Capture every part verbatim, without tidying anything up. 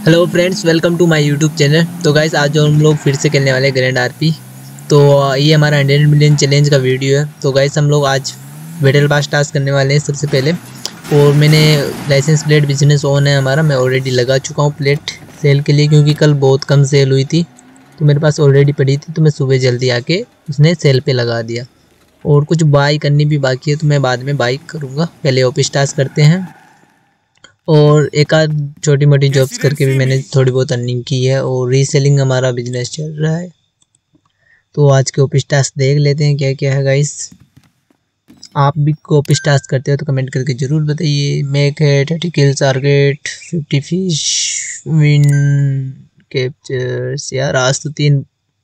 Hello friends, welcome to my YouTube channel. तो guys आज जो हम लोग फिर से खेलने वाले ग्रैंड आरपी, तो ये हमारा हंड्रेड मिलियन चैलेंज का वीडियो है। तो गाइस हम लोग आज बैटल पास टास्क करने वाले हैं सबसे पहले। और मैंने लाइसेंस प्लेट बिजनेस ऑन है हमारा, मैं ऑलरेडी लगा चुका हूँ प्लेट सेल के लिए, क्योंकि कल बहुत कम सेल हुई थी तो मेरे पास ऑलरेडी पड़ी थी, तो मैं सुबह जल्दी आके उसने सेल पे लगा दिया। और कुछ बाई करनी भी बाकी है तो मैं बाद में बाई करूँगा, पहले ऑफिस टास्क करते हैं। और एक आध छोटी मोटी जॉब्स करके भी मैंने थोड़ी बहुत अर्निंग की है और रीसेलिंग हमारा बिजनेस चल रहा है। तो आज के ऑफिस टास्क देख लेते हैं क्या क्या है गाइस। आप भी ऑफिस टास्क करते हो तो कमेंट करके ज़रूर बताइए। मेक है thirty kills target, fifty fish win captures. यार आज तो तीन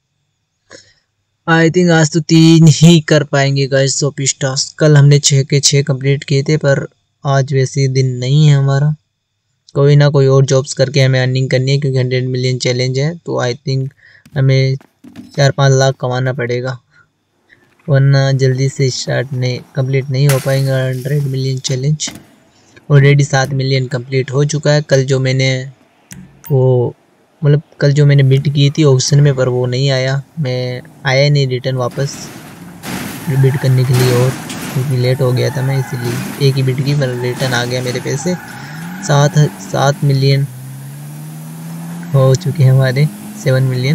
आई थिंक आज तो तीन ही कर पाएंगे गाइस ऑफिस टास्क। कल हमने छः के छः कंप्लीट किए थे, पर आज वैसे दिन नहीं है हमारा। कोई ना कोई और जॉब्स करके हमें अर्निंग करनी है, क्योंकि हंड्रेड मिलियन चैलेंज है। तो आई थिंक हमें चार पाँच लाख कमाना पड़ेगा, वरना जल्दी से स्टार्ट नहीं कंप्लीट नहीं हो पाएगा हंड्रेड मिलियन चैलेंज। ऑलरेडी सात मिलियन कंप्लीट हो चुका है। कल जो मैंने वो मतलब कल जो मैंने बिड की थी ऑक्शन में, पर वो नहीं आया, मैं आया नहीं रिटर्न वापस बिड करने के लिए, और क्योंकि लेट हो गया था मैं, इसीलिए एक ही बिड की पर रिटर्न आ गया मेरे पैसे। सात सात मिलियन हो चुके हैं हमारे, सेवन मिलियन।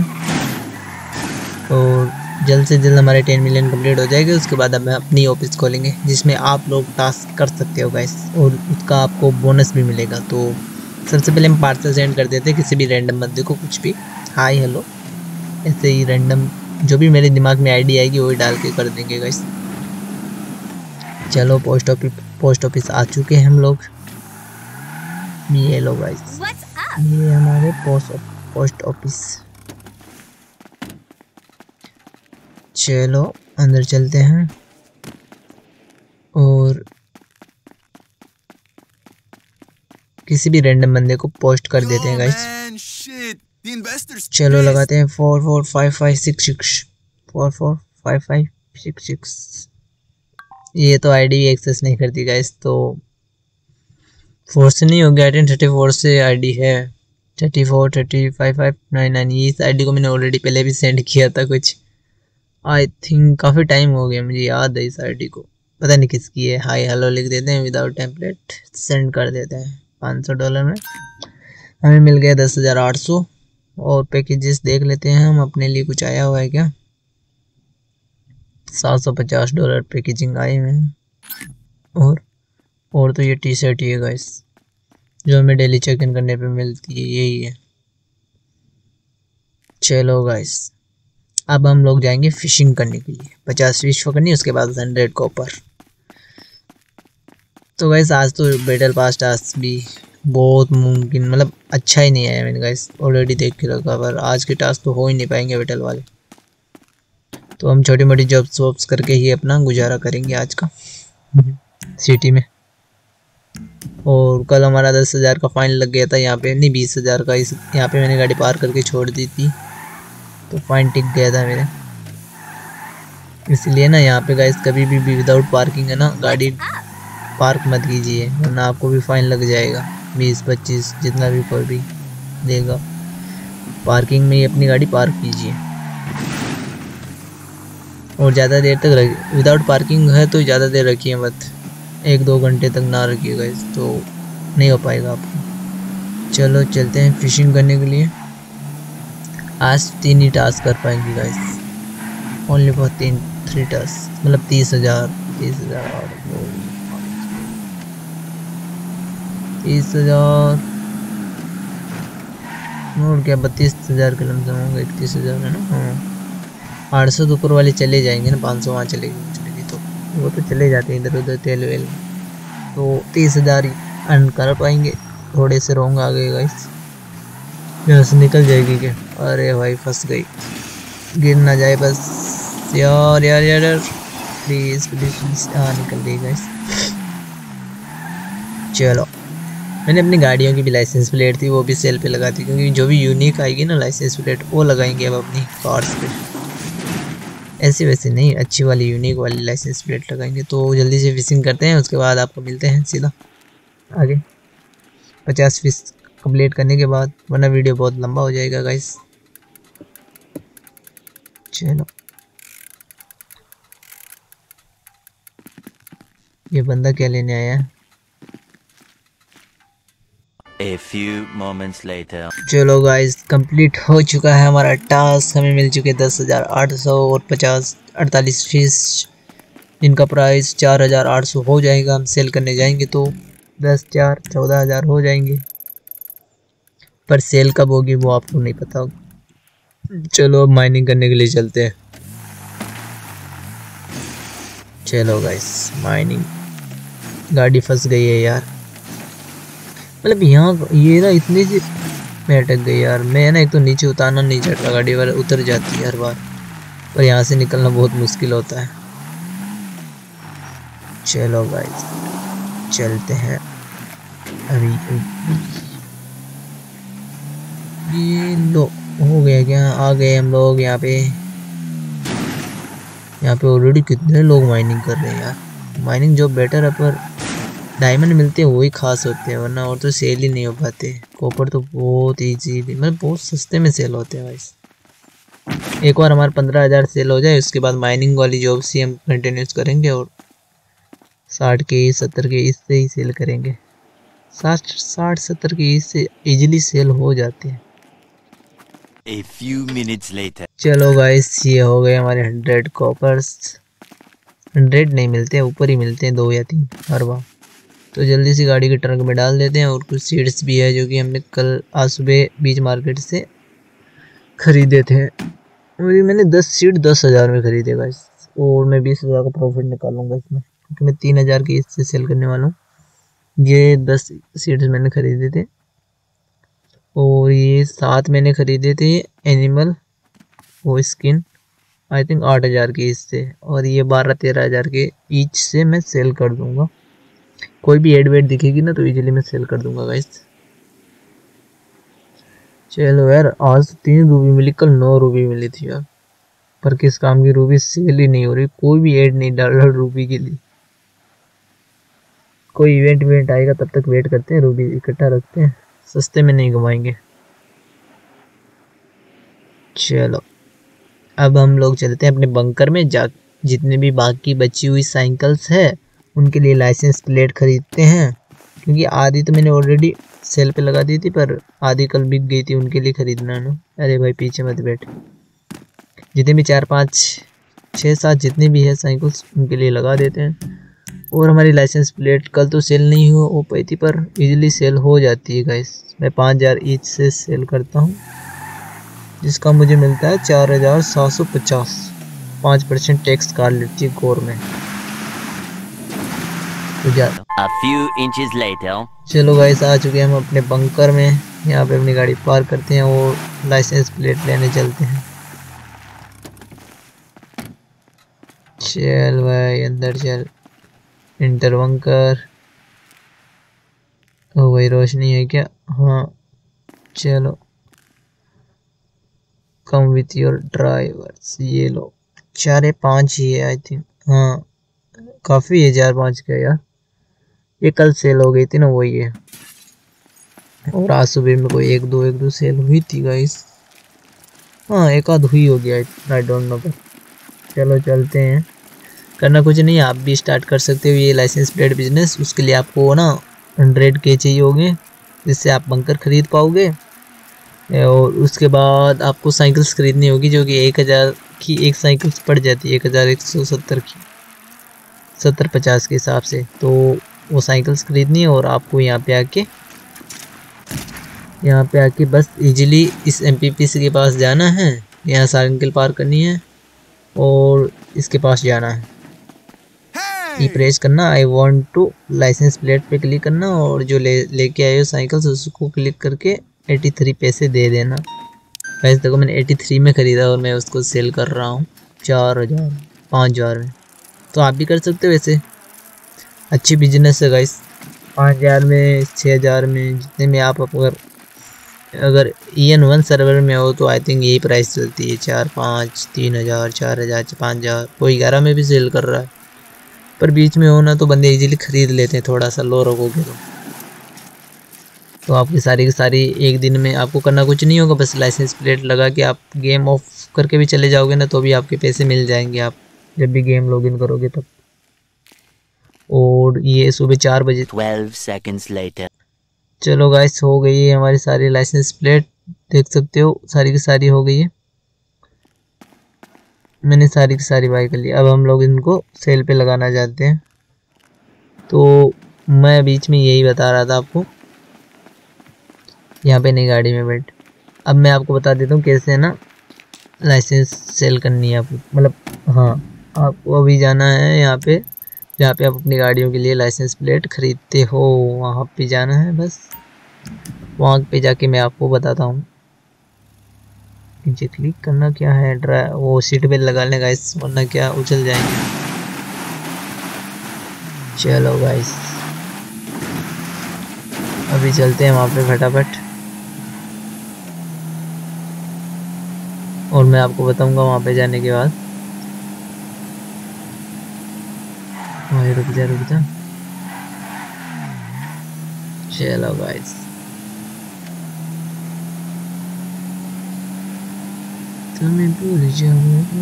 और जल्द से जल्द हमारे टेन मिलियन कंप्लीट हो जाएगा। उसके बाद अब हम अपनी ऑफिस खोलेंगे जिसमें आप लोग टास्क कर सकते हो गाइस, और उसका आपको बोनस भी मिलेगा। तो सबसे पहले हम पार्सल सेंड कर देते हैं किसी भी रैंडम बंदे को, कुछ भी हाय हेलो ऐसे ही रैंडम जो भी मेरे दिमाग में आईडी आएगी वही डाल के कर देंगे गाइस। चलो पोस्ट ऑफिस पोस्ट ऑफिस आ चुके हैं हम लोग। ये लो गाइस, ये हमारे पोस्ट पोस्ट ऑफिस। चलो अंदर चलते हैं और किसी भी रैंडम बंदे को पोस्ट कर देते हैं गाइस। चलो लगाते हैं four four five five six six four four five five six six. ये तो आईडी एक्सेस नहीं करती गाइस, तो फोर से नहीं हो गया। टेन थर्टी फोर से आईडी है, thirty four thirty five five nine nine. ये इस आईडी को मैंने ऑलरेडी पहले भी सेंड किया था कुछ, आई थिंक काफ़ी टाइम हो गया, मुझे याद है इस आईडी को, पता नहीं किसकी है। हाय हेलो लिख देते हैं विदाउट टेम्पलेट, सेंड कर देते हैं। पाँच सौ डॉलर में हमें मिल गया दस हज़ार आठ सौ। और पैकेजेस देख लेते हैं हम, अपने लिए कुछ आया हुआ है क्या। सात सौ पचास डॉलर पैकेजिंग आए हुए हैं। और और तो ये टी शर्ट ही है गाइस जो हमें डेली चेक इन करने पे मिलती है, यही है। चलो गाइस अब हम लोग जाएंगे फिशिंग करने के लिए, पचास फिश पकड़नी, उसके बाद हंड्रेड कॉपर। तो गाइस आज तो बैटल पास टास्क भी बहुत मुमकिन मतलब अच्छा ही नहीं आया मैंने गाइस, ऑलरेडी देख के रखा, पर आज के टास्क तो हो ही नहीं पाएंगे बैटल वाले। तो हम छोटी मोटी जॉब्स वॉब्स करके ही अपना गुजारा करेंगे आज का सिटी में। और कल हमारा दस हज़ार का फाइन लग गया था यहाँ पे, नहीं बीस हज़ार का। इस यहाँ पे मैंने गाड़ी पार करके छोड़ दी थी तो फाइन टिक गया था मेरे, इसलिए ना यहाँ पे गाइस कभी भी, भी विदाउट पार्किंग है ना गाड़ी पार्क मत कीजिए, वरना आपको भी फाइन लग जाएगा बीस पच्चीस जितना भी कोई भी देगा। पार्किंग में ही अपनी गाड़ी पार्क कीजिए, और ज़्यादा देर तक रख विदाउट पार्किंग है तो ज़्यादा देर रखिए मत, एक दो घंटे तक ना रखिएगा, इस तो नहीं हो पाएगा आपको। चलो चलते हैं फिशिंग करने के लिए। आज तीन ही टास्क कर पाएंगे गाइस, ओनली फॉर तीन थ्री टास्क, मतलब तीस हज़ार तीस हज़ार तीस हज़ार और क्या बत्तीस हज़ार के लमसम होंगे, इकतीस हज़ार है ना। हाँ आठ सौ तो ऊपर वाले चले जाएंगे ना, पाँच सौ वहाँ चलेगी चलेगी तो वो तो चले जाते हैं इधर उधर तेल वेल। तो तीस हज़ार ही अर्न कर पाएंगे, थोड़े से रोंग आ गए गाइस, यहाँ से निकल जाएगी क्या। अरे भाई फंस गई, गिर ना जाए बस यार यार यार यार प्लीज़ प्लीज़ प्लीज़। हाँ निकल गई गाइस। चलो मैंने अपनी गाड़ियों की भी लाइसेंस प्लेट थी वो भी सेल पे लगा दी, क्योंकि जो भी यूनिक आएगी ना लाइसेंस प्लेट वो लगाएंगे अब अपनी कार्स पे, ऐसे वैसे नहीं, अच्छी वाली यूनिक वाली लाइसेंस प्लेट लगाएंगे। तो जल्दी से फिशिंग करते हैं, उसके बाद आपको मिलते हैं सीधा आगे। पचास फिश कंप्लीट करने के बाद, वरना वीडियो बहुत लंबा हो जाएगा गाइस। चलो ये बंदा क्या लेने आया है? A few moments later. चलो गाइस कंप्लीट हो चुका है हमारा टास्क। हमें मिल चुके दस हज़ार आठ सौ और पचास अड़तालीस फीस, जिनका प्राइस चार हज़ार आठ सौ हो जाएगा। हम सेल करने जाएंगे तो दस चार चौदह हज़ार हो जाएंगे, पर सेल कब होगी वो आपको नहीं पता होगा। चलो अब माइनिंग करने के लिए चलते हैं। चलो गाइस माइनिंग, गाड़ी फंस गई है यार। मतलब यहाँ ये ना इतनी सी मैं अटक गई यार। मैं ना एक तो नीचे उतारना नहीं चाह रहा, गाड़ी वाला उतर जाती है हर बार, पर यहाँ से निकलना बहुत मुश्किल होता है। चलो गाइस चलते हैं। अभी ये लो हो गया क्या? आ गए हम लोग यहाँ पे। यहाँ पे ऑलरेडी कितने लोग माइनिंग कर रहे हैं यार। माइनिंग जो बेटर है, पर डायमंड मिलते हैं वही खास होते हैं, वरना और तो सेल ही नहीं हो पाते। कॉपर तो बहुत ईजी, मतलब बहुत सस्ते में सेल होते हैं भाई। एक बार हमारे पंद्रह हज़ार सेल हो जाए, उसके बाद माइनिंग वाली जॉब से हम कंटिन्यूस करेंगे और साठ के सत्तर के इससे ही सेल करेंगे। साठ साठ सत्तर के इससे इजीली सेल हो जाते हैं। A few minutes later. चलो गाइस ये हो गए हमारे हंड्रेड कॉपर्स। हंड्रेड नहीं मिलते, ऊपर ही मिलते हैं, दो या तीन हर बार। तो जल्दी से गाड़ी के ट्रंक में डाल देते हैं। और कुछ सीड्स भी है जो कि हमने कल आज सुबह बीच मार्केट से खरीदे थे। और ये मैंने दस सीड दस हज़ार में खरीदे गाइस, और मैं बीस हज़ार का प्रॉफिट निकालूंगा इसमें, क्योंकि मैं तीन हज़ार की इससे सेल करने वाला हूँ। ये दस सीड्स मैंने खरीदे थे, और ये सात मैंने खरीदे थे एनिमल वो स्किन, आई थिंक आठ हज़ार की इससे, और ये बारह तेरह हज़ार के ईच से मैं सेल कर दूंगा। कोई भी एड वेड दिखेगी ना तो इजीली मैं सेल कर दूंगा गाइस। चलो यार आज तीन रूबी मिली, कल नौ रूबी मिली थी यार, पर किस काम की रूबी सेल ही नहीं हो रही। कोई भी एड नहीं डाल रहा रूबी के लिए। कोई इवेंट इवेंट आएगा तब तक वेट करते हैं, रूबी इकट्ठा रखते हैं, सस्ते में नहीं घुमाएंगे। चलो अब हम लोग चलते हैं अपने बंकर में। जा जितने भी बाकी बची हुई साइकिल्स है उनके लिए लाइसेंस प्लेट खरीदते हैं, क्योंकि आधी तो मैंने ऑलरेडी सेल पे लगा दी थी, पर आधी कल बिक गई थी, उनके लिए खरीदना है ना। अरे भाई पीछे मत बैठ। जितने भी चार पाँच छः सात जितने भी है साइकिल्स उनके लिए लगा देते हैं। और हमारी लाइसेंस प्लेट कल तो सेल नहीं हो हो पाई थी, पर इजीली सेल हो जाती है गाइस। मैं पाँच हज़ार ईच से सेल करता हूँ, जिसका मुझे मिलता है चार हज़ार सात सौ पचास। पाँच परसेंट टैक्स काट लेती है government. A few inches later. चलो गाइस आ चुके हैं हम अपने बंकर में। यहाँ पे अपनी गाड़ी पार्क करते हैं और लाइसेंस प्लेट लेने चलते हैं। चल भाई अंदर चल। Inter bunker. ओ भाई रोशनी है क्या? हाँ चलो। Come with your drivers. ये लो चार है पाँच ही है आई थिंक। हाँ काफ़ी है, चार पाँच का यार। ये कल सेल हो गई थी ना वही है, और आज सुबह में कोई एक दो एक दो सेल हुई थी गाइस। हाँ एक आध हुई होगी आई डोंट नो, पर चलो चलते हैं। करना कुछ नहीं, आप भी स्टार्ट कर सकते हो ये लाइसेंस प्लेट बिजनेस। उसके लिए आपको ना हंड्रेड के चाहिए होंगे, जिससे आप बंकर खरीद पाओगे। और उसके बाद आपको साइकिल्स खरीदनी होगी, जो कि एक हज़ार की एक साइकिल्स पड़ जाती है, एक हज़ार एक सौ सत्तर की, सत्तर पचास के हिसाब से। तो वो साइकिल्स खरीदनी है, और आपको यहाँ पे आके यहाँ पे आके बस इजीली इस एमपीपीसी के पास जाना है, यहाँ साइकिल पार्क करनी है और इसके पास जाना है। ई प्रेस करना, I want to license plate पे क्लिक करना, और जो ले लेके आए हो साइकिल्स उसको क्लिक करके तिरासी पैसे दे देना। वैसे देखो मैंने तिरासी में ख़रीदा और मैं उसको सेल कर रहा हूँ चार हज़ार पाँच हज़ार में। तो आप भी कर सकते हो, वैसे अच्छी बिजनेस है गाइस। पाँच हज़ार में छः हज़ार में जितने में आप अगर अगर ई एन वन सर्वर में हो तो आई थिंक यही प्राइस चलती है, चार पाँच तीन हज़ार चार हज़ार पाँच हज़ार कोई ग्यारह में भी सेल कर रहा है। पर बीच में हो ना तो बंदे इजीली ख़रीद लेते हैं, थोड़ा सा लो रखोगे तो। तो आपकी सारी की सारी एक दिन में आपको करना कुछ नहीं होगा, बस लाइसेंस प्लेट लगा के आप गेम ऑफ करके भी चले जाओगे ना तो भी आपके पैसे मिल जाएंगे आप जब भी गेम लॉगिन करोगे तब। और ये सुबह चार बजे। twelve seconds later. चलो गाइस हो गई है हमारी सारी लाइसेंस प्लेट, देख सकते हो सारी की सारी हो गई है, मैंने सारी की सारी बाई कर ली। अब हम लोग इनको सेल पे लगाना चाहते हैं, तो मैं बीच में यही बता रहा था आपको, यहाँ पे नई गाड़ी में बैठ। अब मैं आपको बता देता हूँ कैसे ना लाइसेंस सेल करनी है आपको, मतलब हाँ आपको अभी जाना है यहाँ पे जहाँ पे आप अपनी गाड़ियों के लिए लाइसेंस प्लेट खरीदते हो, वहाँ पे जाना है बस। वहाँ पे जाके मैं आपको बताता हूँ नीचे क्लिक करना क्या है, ड्रा वो सीट बेल्ट लगा लें गाइस वरना क्या उछल जाएंगे। चलो गाइस अभी चलते हैं वहाँ पे फटाफट, और मैं आपको बताऊंगा वहाँ पे जाने के बाद। भाई रुक जा रुक जा। चलो गाइस तुम्हें भूल जाऊंगा।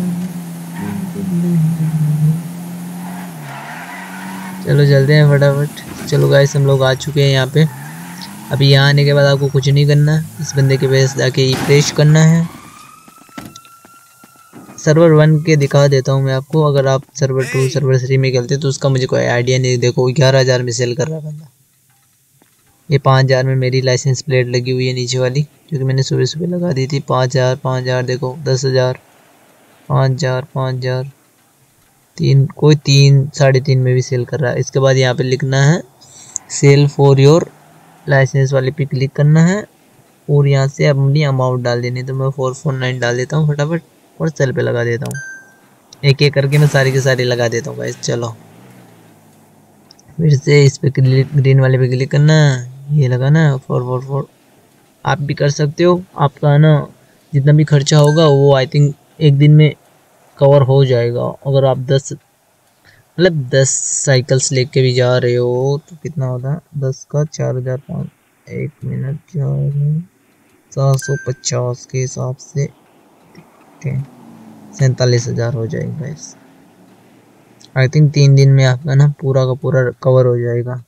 चलो चलते हैं फटाफट। चलो गाइस हम लोग आ चुके हैं यहाँ पे। अभी यहाँ आने के बाद आपको कुछ नहीं करना, इस बंदे के पास जाके रिफ्रेश करना है। सर्वर वन के दिखा देता हूँ मैं आपको, अगर आप सर्वर टू सर्वर थ्री में खेलते तो उसका मुझे कोई आइडिया नहीं। देखो ग्यारह हज़ार में सेल कर रहा बंदा, ये पाँच हज़ार में मेरी लाइसेंस प्लेट लगी हुई है नीचे वाली, जो कि मैंने सुबह सुबह लगा दी थी। पाँच हज़ार पाँच हज़ार देखो, दस हज़ार पाँच हज़ार पाँच हज़ार तीन, कोई तीन साढ़े तीन में भी सेल कर रहा है। इसके बाद यहाँ पे लिखना है सेल फॉर योर लाइसेंस वाले पे क्लिक करना है, और यहाँ से अपनी अमाउंट डाल देनी। तो मैं फोर फोर नाइन डाल देता हूँ फटाफट और सेल पे लगा देता हूँ। एक एक करके मैं सारी की सारी लगा देता हूँ गाइस। चलो फिर से इस पे क्लिक, ग्रीन वाले पे क्लिक करना, ये लगाना फोर फोर फोर। आप भी कर सकते हो, आपका ना जितना भी खर्चा होगा वो आई थिंक एक दिन में कवर हो जाएगा। अगर आप दस मतलब दस साइकिल्स लेके भी जा रहे हो तो कितना होता है, दस का चार हज़ार पाँच, एक मिनट चार सात सौ पचास के हिसाब से सैंतालीस हज़ार हो जाएगा इस। आई थिंक तीन दिन में आपका ना पूरा का पूरा कवर हो जाएगा।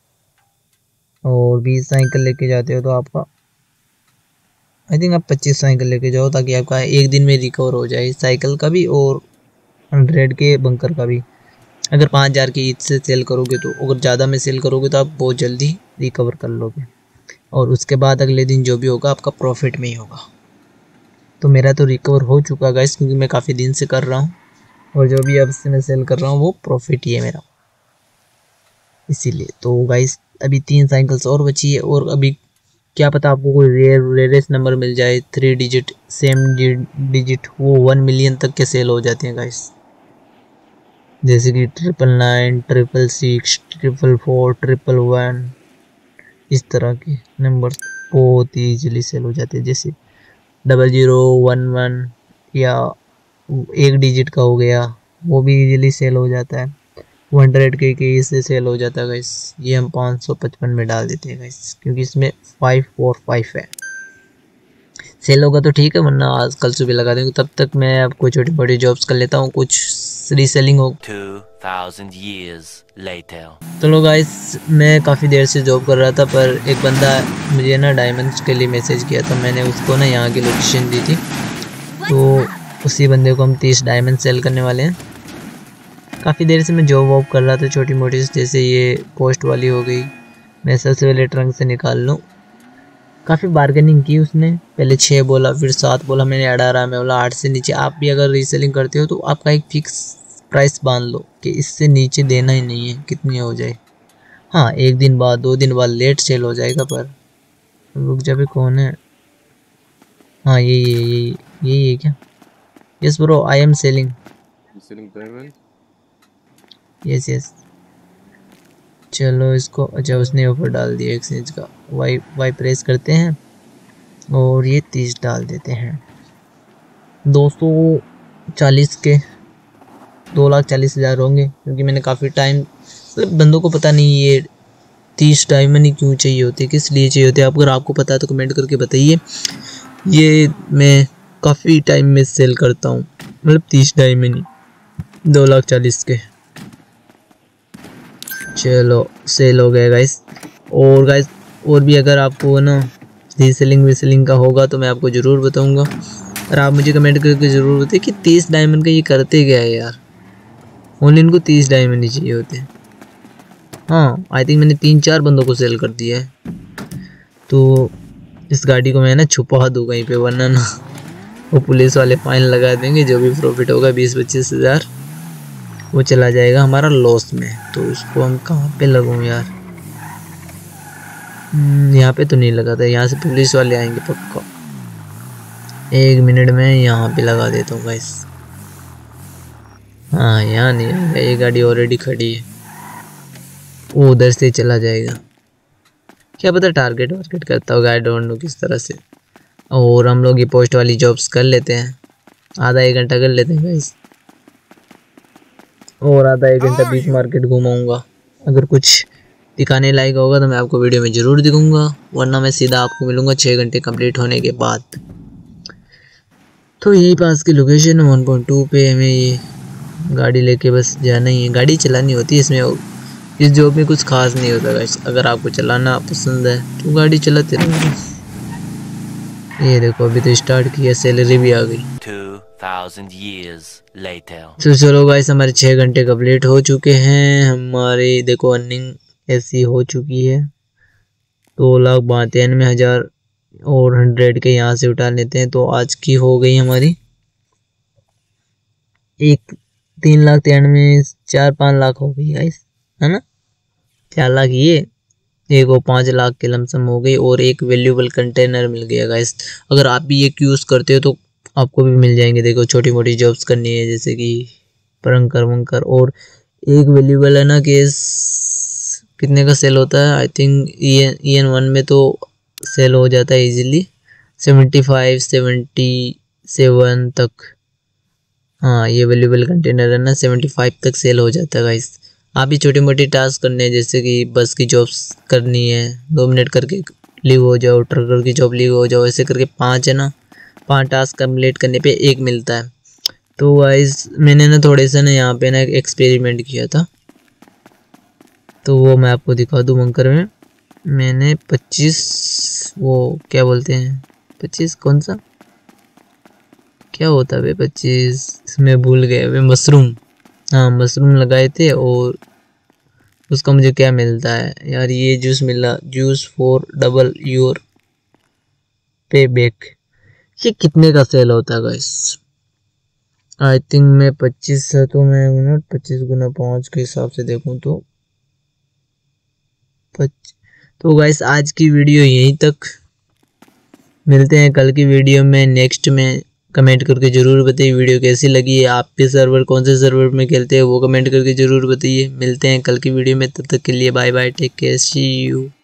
और बीस साइकिल लेके जाते हो तो आपका आई थिंक आप पच्चीस साइकिल लेके जाओ ताकि आपका एक दिन में रिकवर हो जाए, साइकिल का भी और हंड्रेड के बंकर का भी। अगर पाँच हज़ार की ईद से सेल करोगे तो, अगर ज़्यादा में सेल करोगे तो आप बहुत जल्दी रिकवर कर लोगे, और उसके बाद अगले दिन जो भी होगा आपका प्रॉफिट में ही होगा। तो मेरा तो रिकवर हो चुका गाइस, क्योंकि मैं काफ़ी दिन से कर रहा हूँ, और जो भी अब से मैं सेल कर रहा हूँ वो प्रॉफिट ही है मेरा, इसीलिए। तो गाइस अभी तीन साइकिल्स और बची है, और अभी क्या पता आपको कोई रेयर रेयरेस्ट नंबर मिल जाए, थ्री डिजिट सेम डिजिट, वो वन मिलियन तक के सेल हो जाते हैं गाइस। जैसे कि triple nine, triple six, triple four, triple one, इस तरह के नंबर बहुत ही इजीली सेल हो जाते हैं। जैसे डबल जीरो वन वन या एक डिजिट का हो गया, वो भी इजीली सेल हो जाता है। हंड्रेड के के इससे सेल हो जाता है गाइस। ये हम पाँच सौ पचपन में डाल देते हैं गाइस, क्योंकि इसमें फाइव फोर फाइव है। सेल होगा तो ठीक है, वरना आज कल सुबह लगा देंगे। तब तक मैं आपको छोटी बड़ी जॉब्स कर लेता हूँ, कुछ रीसेलिंग हो। Two thousand years later. तो लो गाइस मैं काफ़ी देर से जॉब कर रहा था, पर एक बंदा मुझे ना डायमंड्स के लिए मैसेज किया था, मैंने उसको ना यहाँ की लोकेशन दी थी, तो उसी बंदे को हम तीस डायमंड सेल करने वाले हैं। काफ़ी देर से मैं जॉब वॉब कर रहा था छोटी मोटी, जैसे ये पोस्ट वाली हो गई, मैं सबसे पहले ट्रंक से निकाल लूँ। काफ़ी बार्गेनिंग की उसने, पहले छः बोला फिर सात बोला, मैंने अठारह में बोला आठ से नीचे। आप भी अगर रीसेलिंग करते हो तो आपका एक फिक्स प्राइस बांध लो कि इससे नीचे देना ही नहीं है, कितनी हो जाए। हाँ एक दिन बाद दो दिन बाद लेट सेल हो जाएगा, पर रुक जा भी कौन है। हाँ ये ये ये ये ये क्या, yes bro I am selling yes yes. चलो इसको, अच्छा उसने ऑफर डाल दिया एक्सचेंज का, वाई वाई प्रेस करते हैं और ये तीस डाल देते हैं। दो सौ चालीस के दो लाख चालीस हज़ार होंगे, क्योंकि मैंने काफ़ी टाइम मतलब बंदों को पता नहीं ये तीस डायमंड ही क्यों चाहिए होते, किस लिए चाहिए होते? अगर आपको पता है तो कमेंट करके बताइए। ये मैं काफ़ी टाइम में सेल करता हूँ, मतलब तीस डायमंड ही, दो लाख चालीस के। चलो सेल हो गया गाइस। और गाइस और भी अगर आपको ना रीसेलिंग वीसेलिंग का होगा तो मैं आपको ज़रूर बताऊंगा, और आप मुझे कमेंट करके ज़रूर बताइए कि तीस डायमंड का ये करते क्या है यार। ओनली इनको तीस डायमंड ही चाहिए होते हैं। हाँ आई थिंक मैंने तीन चार बंदों को सेल कर दिया है, तो इस गाड़ी को मैं ना छुपा दूँ कहीं पे, वरना ना वो पुलिस वाले फाइन लगा देंगे। जो भी प्रॉफिट होगा बीस पच्चीस हज़ार वो चला जाएगा हमारा लॉस में। तो इसको हम कहाँ पे लगाऊँ यार? यहाँ पे तो नहीं लगा था, यहाँ से पुलिस वाले आएंगे पक्का। एक मिनट में यहाँ पे लगा देता हूँ गाइस। हाँ यहाँ नहीं आएगा, ये गाड़ी ऑलरेडी खड़ी है, वो उधर से चला जाएगा। क्या पता टारगेट वारगेट करता होगा, आई डोंट नो किस तरह से। और हम लोग ये पोस्ट वाली जॉब्स कर लेते हैं, आधा एक घंटा कर लेते हैं गाइस, और आधा एक घंटा बीच मार्केट घुमाऊंगा। अगर कुछ दिखाने लायक होगा तो मैं आपको वीडियो में ज़रूर दिखाऊंगा, वरना मैं सीधा आपको मिलूंगा छः घंटे कंप्लीट होने के बाद। तो यही पास की लोकेशन वन पॉइंट टू पे हमें ये गाड़ी लेके बस जाना ही है। गाड़ी चलानी होती है इसमें, इस जॉब में कुछ खास नहीं होता गाइस। अगर आपको चलाना पसंद है तो गाड़ी चलाते रहो। ये देखो अभी तो स्टार्ट किया, सैलरी भी आ गई। two thousand years later. तो चलो गाइस हमारे छः घंटे कंप्लीट हो चुके हैं। हमारे देखो अर्निंग ऐसी हो चुकी है, दो लाख बानवे हज़ार और हंड्रेड के यहाँ से उठा लेते हैं। तो आज की हो गई हमारी एक तीन लाख तिरानवे, चार पाँच लाख हो गई गाइस, है ना? चार लाख ये, एक वो पाँच लाख के लमसम हो गई, और एक वैल्यूएबल कंटेनर मिल गया गाइस। अगर आप भी एक यूज़ करते हो तो आपको भी मिल जाएंगे। देखो छोटी मोटी जॉब्स करनी है जैसे कि परंकर वंकर, और एक वैल्यूएबल है ना केस कितने का सेल होता है? I think E N one में तो सेल हो जाता है easily seventy five seventy seven तक। हाँ ये वैल्यूएबल कंटेनर है ना सेवेंटी फाइव तक सेल हो जाता है गाइस। आप भी छोटी मोटी टास्क करने हैं, जैसे कि बस की जॉब्स करनी है, दो मिनट करके लीव हो जाओ, ट्रकर की जॉब लीव हो जाओ, ऐसे करके पाँच है ना, पाँच टास्क कंप्लीट करने पे एक मिलता है। तो गाइस मैंने ना थोड़े से ना यहाँ पे ना एक एक्सपेरिमेंट किया था, तो वो मैं आपको दिखा दूँ। बंकर में मैंने पच्चीस वो क्या बोलते हैं, पच्चीस कौन सा क्या होता है पच्चीस, इसमें भूल गए वे, मशरूम। हाँ मशरूम लगाए थे, और उसका मुझे क्या मिलता है यार, ये जूस मिला, juice for double your pay back. ये कितने का सेल होता है गाइस? आई थिंक मैं पच्चीस है तो मैं मिनट पच्चीस गुना पाँच के हिसाब से देखूं तो पच तो गाइस आज की वीडियो यहीं तक, मिलते हैं कल की वीडियो में। नेक्स्ट में कमेंट करके ज़रूर बताइए वीडियो कैसी लगी है, आप भी सर्वर कौन से सर्वर में खेलते हैं वो कमेंट करके ज़रूर बताइए। मिलते हैं कल की वीडियो में, तब तक के लिए bye bye, take care, see you.